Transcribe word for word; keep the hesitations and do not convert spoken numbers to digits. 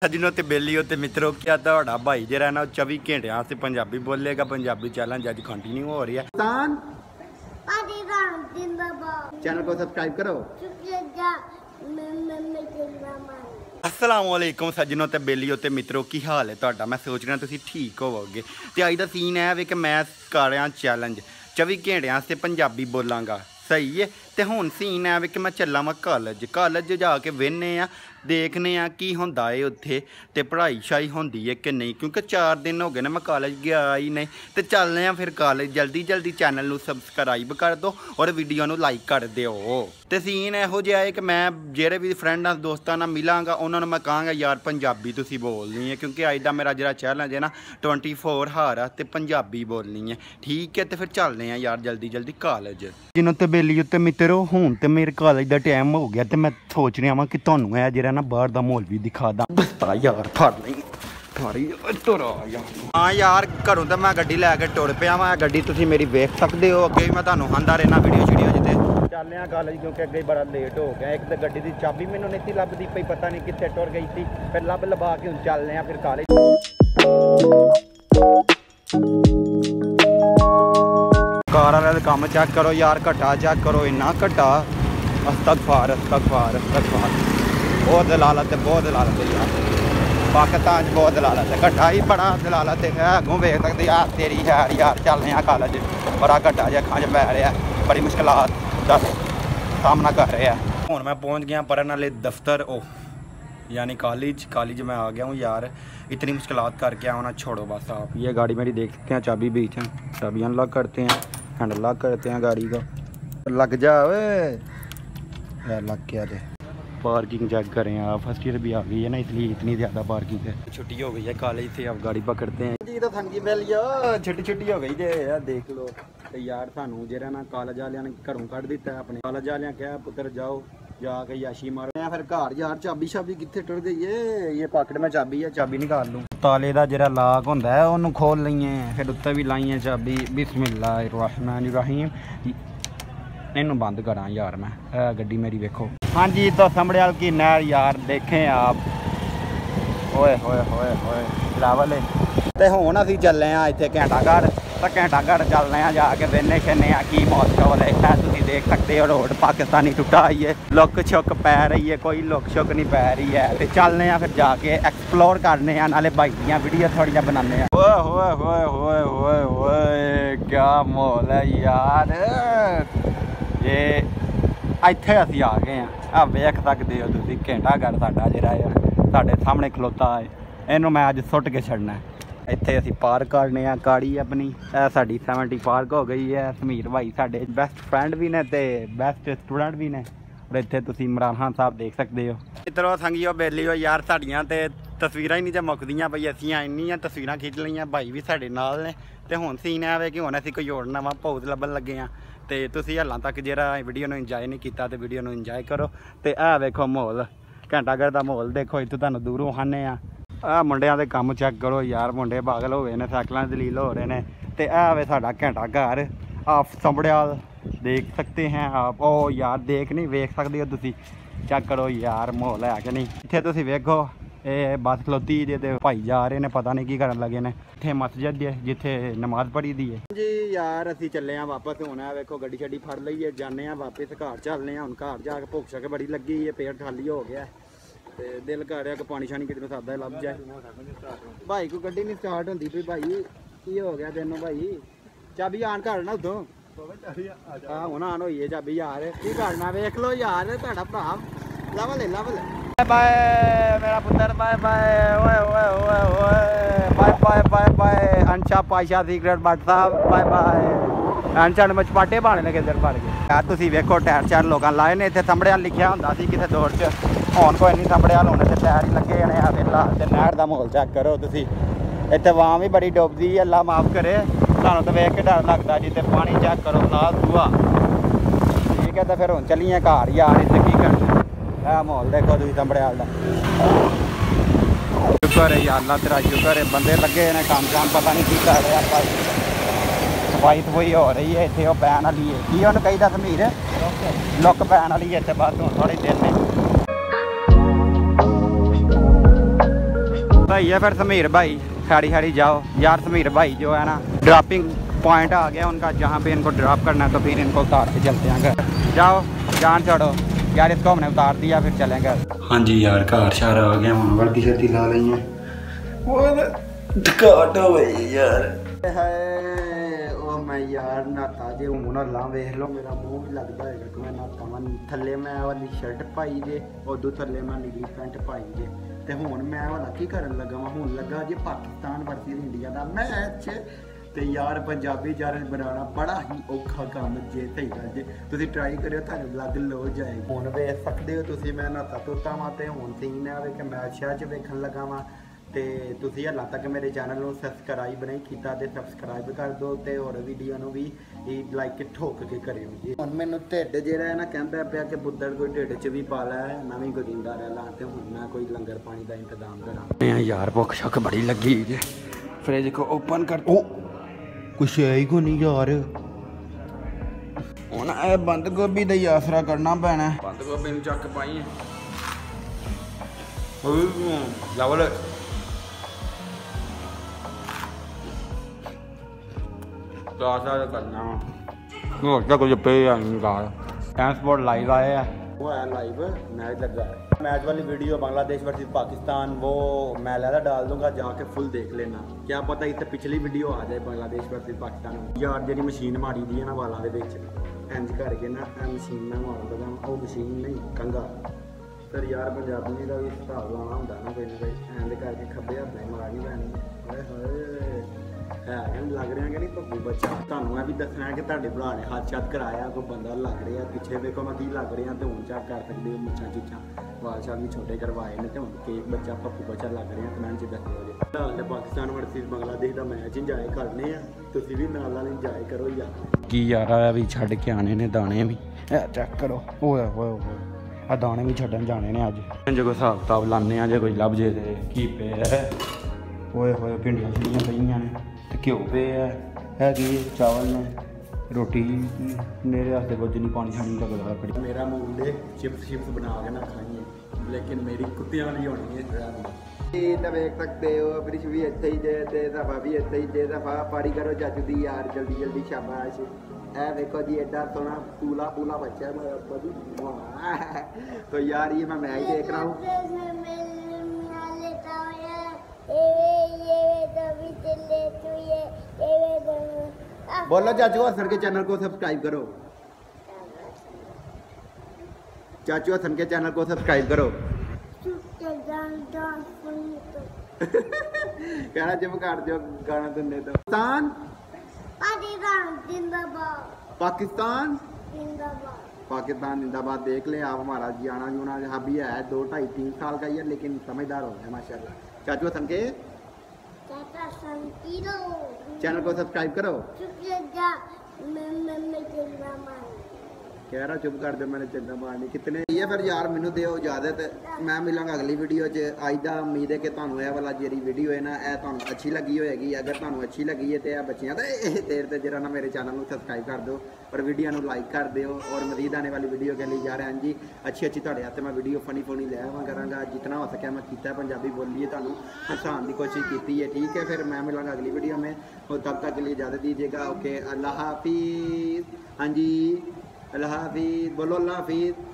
सजनों ते बेलियों ते मित्रों, क्या ਤੁਹਾਡਾ भाई जरा ना चौबीस घंटे से पंजाबी बोलेगा। पंजाबी चैलेंज आज कंटिन्यू हो रही है। चैनल को सब्सक्राइब करो। अस्सलाम वालेकुम सजनों ते बेलियों ते मित्रों, की हाल है ਤੁਹਾਡਾ। मैं सोच रहा तुसी ठीक होवोगे। ते अज दा सीन है वे कि मैं कर रहा चैलेंज चौबीस घंटे से पंजाबी बोलांगा। सही है। तो हुण सीन है कि मैं चला वा कॉलेज कॉलेज जाके वेहने आ देखने आ की होंदा है उत्थे ते पढ़ाई शाई होंदी है कि नहीं, क्योंकि चार दिन हो गए ना मैं कॉलेज गया ही नहीं। तो चलने फिर कॉलेज। जल्दी जल्दी चैनल नू सबसक्राइब कर दो और वीडियो नू लाइक कर दिओ। तो सीन इहो जिहा है कि मैं जेह्ड़े भी फ्रेंड दोस्तां नाल मिलांगा उन्होंने मैं कहांगा यार पंजाबी तुसीं बोलनी है, क्योंकि अज दा मेरा जिहड़ा चैलेंज है ना ट्वेंटी फोर हार आ ते पंजाबी बोलनी है। ठीक है। तो फिर चलने आ यार जल्दी जल्दी कॉलेज। जिन्हों ते बेली उत्ते मित्रो हुण ते मेरे कॉलेज का टाइम हो गया। तो मैं सोच रहा वां कि तुहानूं है जिहड़ा ना बाहर दा माहौल भी दिखा दा। यार फड़ नहीं हाँ यार घरों तो मैं गड्डी लैके टुर पिया वा। गड्डी तुसीं मेरी वेख सकते हो। अगे भी मैं तुहानूं आंदा रहना वीडियो शीडियो जिते चलने आ कॉलेज, क्योंकि अगे बड़ा लेट हो गया। एक तो गड्डी की चाबी मैनूं नहीं थी लभदी पई, पता नहीं कित्थे टुर गई थी। फिर लब लभा के हुण चलने आ फिर कॉलेज। कार वाले काम चेक करो यार, घट्टा चेक करो, इन्ना घट्टा। अस्तगफार अस्तगफार अस्तगफार। बहुत दलालत है, बहुत दलालत है यार। पाकिस्तान बहुत दलालत है, घट्टा ही बड़ा दलालत है। अगों वेख सकते यार तेरी यार यार चलने कॉलेज। बड़ा घट्टा जिहा अखां च पै रहा, बड़ी मुश्किलात का सामना कर रहे हैं। हुण मैं पहुँच गया पढ़ने वाले दफ्तर ओ यानी कॉलेज। कॉलेज में आ गया हूँ यार। इतनी मुश्किलात करके आना छोड़ो बस आप। ये गाड़ी मेरी देख सकते हैं, चाबी बीच है, चाबी अनलॉक करते हैं, हैंडल लॉक करते हैं गाड़ी का। लग जा वे लग गया। थे पार्किंग चेक करें आप। फर्स्ट ईयर भी आ गई है ना, इसलिए इतनी ज़्यादा पार्किंग है। छुट्टी हो गई है कॉलेज से, अब गाड़ी पकड़ते हैं जी। तो थंगी मिल गया, छुट्टी छुट्टी हो गई जे यार देख लो। तो यार सानू जरा ना कॉलेज वाले ने घरों कढ़ दिता है। अपने कॉलेज वाले क्या पुत्र जाओ जाके याशी मारो। फिर घर यार चाबी शाबी कितने टुर गई है। ये पॉकेट में चाबी है, चाबी निकाल लूँ। ताले का जरा लॉक होंदा है उन्होंने खोल लीए, फिर उत्ते भी लाइए चाबी। बिस्मिल्लाहिर्रहमानिर्रहीम। इनू बंद करा यार मैं। गड्डी मेरी देखो। हाँ जी, तो समड़ियाल की नहर यार देखें आप। ओए होए होए होए लेवल है। तो हुण असीं चले आ इत्थे घंटाघर। तो घंटाघर चलने आ जाके वेहने शेने की मौसम है। तुसीं देख सकते हो रोड पाकिस्तानी टुटा आई है, लुक छुक पै रही है, कोई लुक छुक नहीं पै रही है। तो चलने आ फिर जाके एक्सप्लोर करने आ, नाले भाई दियां वीडियो थोड़ियां बनाने आ। ओए होए होए होए होए होए क्या माहौल है यार। ये ਇੱਥੇ ਅਸੀਂ ਆ ਗਏ ਆ। ਆ ਵੇਖ ਸਕਦੇ ਹੋ ਤੁਸੀਂ ਘੰਟਾਘਰ ਸਾਡਾ ਜਿਹੜਾ ਆ ਸਾਡੇ ਸਾਹਮਣੇ ਖਲੋਤਾ ਹੈ। ਇਹਨੂੰ ਮੈਂ ਅੱਜ ਸੁੱਟ ਕੇ ਛੱਡਣਾ। ਇੱਥੇ ਅਸੀਂ ਪਾਰਕ ਕਰਨੇ ਆ ਗਾੜੀ ਆਪਣੀ। ਇਹ ਸਾਡੀ ਸੈਵਨਟੀ ਪਾਰਕ ਹੋ ਗਈ ਹੈ। ਸਮੀਰ ਭਾਈ ਸਾਡੇ ਬੈਸਟ ਫਰੈਂਡ ਵੀ ਨੇ ਤੇ ਬੈਸਟ ਸਟੂਡੈਂਟ ਵੀ ਨੇ। ਔਰ ਇੱਥੇ ਤੁਸੀਂ ਇਮਰਾਨ ਖਾਨ ਸਾਹਿਬ ਦੇਖ ਸਕਦੇ ਹੋ। ਮਿੱਤਰੋ ਸੰਗੀਓ ਬੇਲੀਓ ਯਾਰ ਸਾਡੀਆਂ ਤੇ ਤਸਵੀਰਾਂ ਹੀ ਨਹੀਂ ਜੇ ਮੁੱਕਦੀਆਂ ਪਈ। ਅਸੀਂ ਇੰਨੀਆਂ ਤਸਵੀਰਾਂ ਖਿੱਚ ਲਈਆਂ, ਭਾਈ ਵੀ ਸਾਡੇ ਨਾਲ ਨੇ। ਤੇ ਹੁਣ ਸੀਨ ਆਵੇ ਕਿ ਹੁਣ ਅਸੀਂ ਕੋਈ ਹੋਰ ਨਵਾਂ ਭੌਤ ਲੱਭਣ ਲੱਗੇ ਆ। तो तुसीं हालां तक जरा वीडियो नूं इंजॉय नहीं किया तो वीडियो नूं इंजॉय करो। तो आ वेखो माहौल, घंटाघर का माहौल देखो। इत्थों तुहानूं दूरों खाने आ मुंडियां दे काम चेक करो यार। मुंडे पागल हो गए ने, साइकिलां दलील हो रहे हैं। तो आ वे साडा घंटाघर आप समड़ियाल देख सकते हैं आप। ओ यार देख नहीं वेख सकते हो तुसीं, चेक करो यार माहौल है कि नहीं। इत्थे तुसीं वेखो ये बस खलोती जे ते भाई जा रहे ने, पता नहीं की करन लगे ने। इत्थे मस्जिद है जिथे नमाज पढ़ी दी है जी। यार असीं चले आ वापस। होना वेखो गड्डी शड्डी फड़ लईए, जाने आ वापस घर। चलने हुण घर जाके भुख शक बड़ी लगी है, पेट खाली हो गया। ते दिल कर रहा कि पानी शानी कितने सादा लभ जाए। भाई को गड्डी नहीं स्टार्ट होंदी पई। भाई की हो गया तेनों भाई? चाबी आन कर ना उदों। हाँ हुण आन होई है चाबी यार। की करना वेख लो यार, तुहाडा भरा लव ले लव ले। बाय मेरा पुत्र, बाय बाय। ओए ओए ओए ओए बाय बाय बाय बाय। अंशा पाशा सीक्रेट बट साहब बाय बाय। अंशा ने मचपाटे पाने लगे इधर भर के यार। तुसीं वेखो टायर चार लोगों लाए ने। इत्थे समड़ियाल लिखिया हुंदा सी किते दौड़ च, हुण कोई नहीं समड़ियाल। हुण इत्थे टायर ही लगे ने। आ वेला ते नहर दा माहौल चेक करो तुसीं। इत्थे वाम भी बड़ी डुबदी है, अल्लाह माफ करे। सानूं तो वेख के डर लगदा जी। ते पानी चेक करो नाल सूआ। ठीक है। तो फिर हुण चलीए घर यार। इत्थे की करना माहौल देखो तुम समड़ियाल का। शुक्र है यार अल्लाह तेरा, शुक्र है बंदे लगे ने काम काम, पता नहीं की कर रहे हैं। सफाई सफुई हो रही है इतने। वो पैन वाली है की उन्होंने कही दस मीर लुक पैन वाली है इतने। बस हूँ थोड़ी देर में भाई है फिर समीर भाई, खड़ी खड़ी जाओ यार। समीर भाई जो है ना ड्रॉपिंग पॉइंट आ गया उनका, जहाँ पे इनको ड्रॉप करना है तो फिर इनको उतार के चलते हैं घर। जाओ जान छोड़ो यार, इसको हमने उतार दिया फिर चलेंगे। हाँ जी यार घर शार आ गया, हम वर्दी शर्दी ला ली है। थकावट हो गई यार। ओ मैं यार नहाता जे हूँ ना ला वेख लो मेरा मुँह भी लगता है कि मैं नहाता वा। थले मैं वाली शर्ट पाई जे, उदू थले मैं नीली पैंट पाई जे, ते हुण मैं वाला की करन लगा वा, हुण लगा जे पाकिस्तान वर्सेस इंडिया का मैच। ते यार पंजाबी चैनल बनाना बड़ा ही औखा काम जे, सही गल जे तुसीं ट्राई करियो तुहानूं लग लो जाए। हुण वेख सकदे हो तुसीं मैं नहाता धोता वां ते हुण सीन है कि मैच शैच वेखण लगा वां। ते तुसीं हालां तक मेरे चैनल नूं सबसक्राइब नहीं कीता ते सबसक्राइब कर दो ते होर वीडियो नूं भी लाइक ठोक के करियो जी। हुण मैनूं ढिड जिहड़ा है ना कहंदा पिया कि बुੱਧੜ कोई ढिड च भी पा लै, मैं भी गोदिंदा रह ला, ते हुण मैं कोई लंगर पानी का इंतजाम करा यार। भुख शक बड़ी लगी जे, फ्रिज को ओपन कर। ओ कुछ है ही को नहीं यार, हुण ए बंद गोभी दा आसरा करना पैना। बंद गोभी नूं चक पाई लवल करना हो कुछ पे ट्रांसपोर्ट लाइव आए हैं, वो है लाइव मैच लगा है। मैच वाली वीडियो बांग्लादेश वर्सेस पाकिस्तान वो मैं लहरा डाल दूंगा, जाके फुल देख लेना। क्या पता इतने पिछली वीडियो आ जाए बांग्लादेश वर्सेस पाकिस्तान। यार जी मशीन मारी दी है ना वालों के इंज करके ना मशीन में मार देना, वो मशीन नहीं कंघा। फिर यार पंजाबी का भी हिसाब लाना होंगे ना कोई ना कोई, इंज करके खब्बे हथ नहीं मारनी पैनी है। लग रहा कि नहीं पप्पू बच्चा, तुहानूं भी दसना है कि तुहाडे भरा ने हाथ चेक कराया, कोई बंदा लग रहा है पिछे देखो मैं की लग रहा, तो हूँ चेक कर सकते हो मुच्छां चुच्छां वाल शाल भी छोटे करवाए ने, तो हूँ केक बच्चा पप्पू बच्चा लग रहा है। कमेंट च दसो जी। फिलहाल पाकिस्तान वर्सेस बांग्लादेश का मैच इंजॉय करने आ, तुसीं भी नाल नाल इंजॉय करो यार। की यार भी छड्ड के आने ने दाने भी चेक करो, ओए होए होए आ दाने भी छड्डन जाने ने अज। जो कोई हिसाब किताब लाने आ जे कोई लभ जे ते की पे है। ओए होए भिंडियां छिंडियां पईयां ने, घ्यो पे है कि चावल ने, रोटी मेरे वास्ते कुछ नहीं, पानी शानी का गला कड़ी। मेरा मूड है चिप्स चिप्स बना के ना खाइए, लेकिन मेरी कुत्तियां वाली होनी है। तो देख सकते हो ब्रिश भी इत्थे ही जे ते दफा भी इत्थे ही जे, दफा पारी करो चाचू दी यार जल्दी जल्दी शाबाश। ए देखो जी एडा सोना पूला पूला बच्चा है मेरा जी। तो यार ये मैं मैच देख रहा हूँ। बोलो चाचू हसन के चैनल को सब्सक्राइब करो, चाचू हसन के चैनल को सब्सक्राइब करो। कहना जब कर दो गाना सुनने तो। पाकिस्तान पाकिस्तान पाकिस्तान जिंदाबाद। देख ले आप हमारा जाना जुना अभी है दो ढाई तीन साल का ही है, लेकिन समझदार हो गया माशाल्लाह। चाचू हसन के चैनल को सब्सक्राइब करो। कह रहा चुप कर दे, मैंने चिंता मारनी कितने ये। फिर यार मैनू दो इजाजत, मैं मिलांगा अगली वीडियो च। अज का उम्मीद है कि तुहानू यह वाला जी वीडियो है ना यह तुहानू अच्छी लगी होएगी। अगर तुहानू अच्छी लगी है तो बच्चियां तो देर से जरा ना मेरे चैनल को सब्सक्राइब कर दो और वीडियो को लाइक कर दो। और मजीद आने वाली वीडियो के लिए जा रहे हैं जी अच्छी अच्छी तुहाडे हाथ मैं वीडियो फनी फनी लै आवां करांगा, जितना हो सके मैं किया। पंजाबी बोलिए तुहानू हसाने की कोशिश की है, ठीक है। फिर मैं मिलांगा अगली वीडियो में, और तब तक के लिए इजाज़त दीजिएगा। ओके अल्लाह हाफिज़। हाँ जी अल्लाह हाफिज़, बोलो अल्लाह हाफिज़।